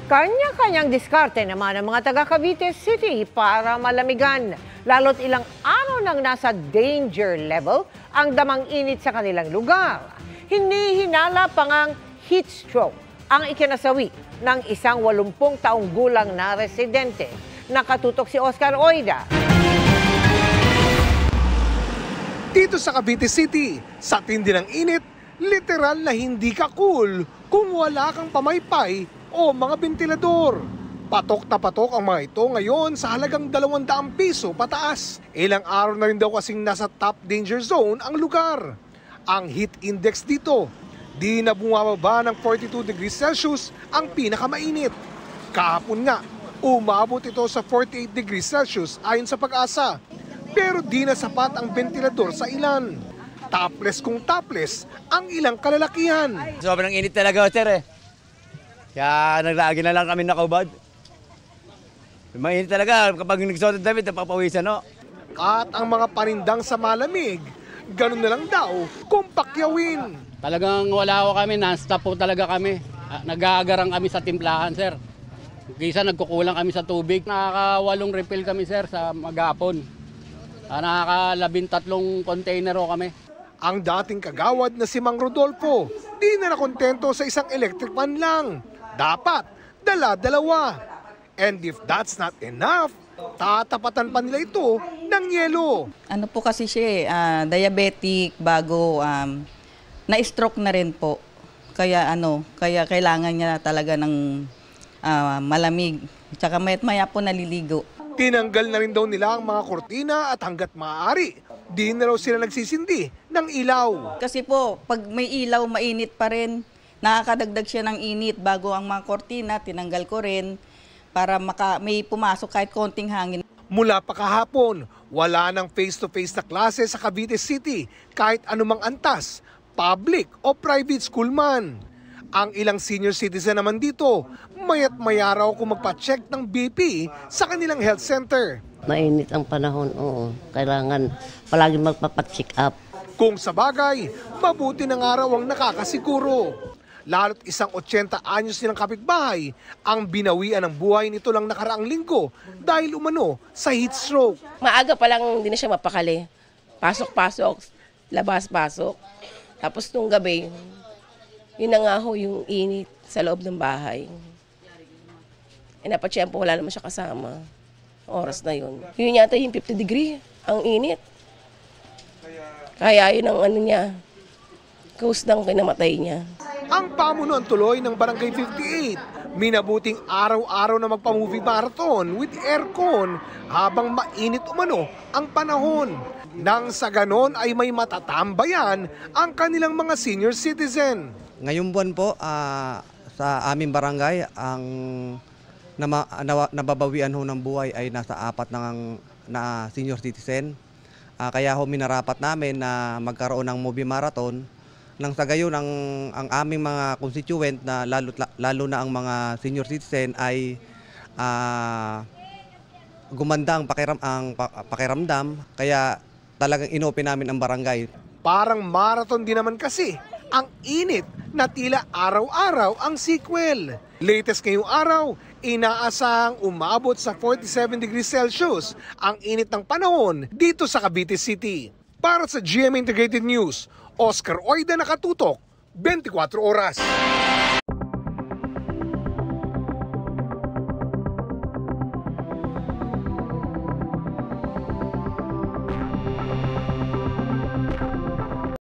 Kanya-kanyang diskarte naman ang mga taga Cavite City para malamigan. Lalo't ilang araw nang nasa danger level ang damang init sa kanilang lugar. Hinihinala pa ngang heat stroke ang ikinasawi ng isang 80 taong gulang na residente. Nakatutok si Oscar Oida. Dito sa Cavite City, sa tindi ng init, literal na hindi ka cool kung wala kang pamaypay o mga bentilador. Patok na patok ang mga ito ngayon sa halagang 200 piso pataas. Ilang araw na rin daw kasing nasa top danger zone ang lugar. Ang heat index dito, di na bumababa ng 42 degrees Celsius ang pinakamainit. Kahapon nga, umabot ito sa 48 degrees Celsius ayon sa Pag-asa. Pero di na sapat ang bentilador sa ilan. Topless kung topless ang ilang kalalakihan. Sobrang init talaga, sir eh. Kaya naglagi na lang kami nakaubad. Mainit talaga kapag nagsuot ng damit, napapawisan, no? At ang mga panindang sa malamig, ganun na lang daw kung pakyawin. Talagang wala ko kami, non-stop po talaga kami. Nag-aagarang kami sa timplahan, sir. Kaysa nagkukulang kami sa tubig. Nakaka-8 refill kami, sir, sa maghapon. Nakaka-13 container o kami. Ang dating kagawad na si Mang Rodolfo, di na nakontento sa isang electric fan lang. Dapat, dala-dalawa. And if that's not enough, tatapatan pa nila ito ng yelo. Ano po kasi siya diabetic bago na-stroke na rin po. Kaya kaya kailangan niya talaga ng malamig. Tsaka maya po naliligo. Tinanggal na rin daw nila ang mga kortina at hanggat maaari, di na raw sila nagsisindi ng ilaw. Kasi po, pag may ilaw, mainit pa rin. Nakakadagdag siya ng init bago ang mga kortina, tinanggal ko rin para may pumasok kahit konting hangin. Mula pa kahapon, wala nang face-to-face na klase sa Cavite City kahit anumang antas, public o private school man. Ang ilang senior citizen naman dito, mayat maya raw kung magpa-check ng BP sa kanilang health center. Mainit ang panahon, oo. Kailangan palagi magpapacheck up. Kung sa bagay, mabuti ng araw ang nakakasiguro. Lalo't isang 80 anyos nilang kapitbahay ang binawian ng buhay nito lang nakaraang linggo dahil umano sa heat stroke. Maaga pa lang hindi na siya mapakali. Pasok-pasok, labas-pasok. Tapos nung gabi, yun na nga ho yung init sa loob ng bahay. Napatsyempo, wala naman siya kasama. Oras na yun. Yun yata yung 50 degree, ang init. Kaya yun ang niya, cause ng kinamatay niya. Ang pamunuan tuloy ng Barangay 58, minabuting araw-araw na magpa-movie marathon with aircon habang mainit umano ang panahon. Nang sa ganon ay may matatambayan ang kanilang mga senior citizen. Ngayong buwan po, sa aming barangay, ang nababawian ho ng buhay ay nasa 4 na senior citizen. Kaya ho minarapat namin na magkaroon ng movie marathon. Nang sa gayon, ang aming mga constituent, na lalo na ang mga senior citizen, ay gumanda ang pakiramdam. Kaya talagang inopen namin ang barangay. Parang marathon din naman kasi ang init na tila araw-araw ang sequel. Latest ngayong araw, inaasahang umabot sa 47 degrees Celsius ang init ng panahon dito sa Cavite City. Para sa GMA Integrated News, Oscar Oida, nakatutok, 24 oras.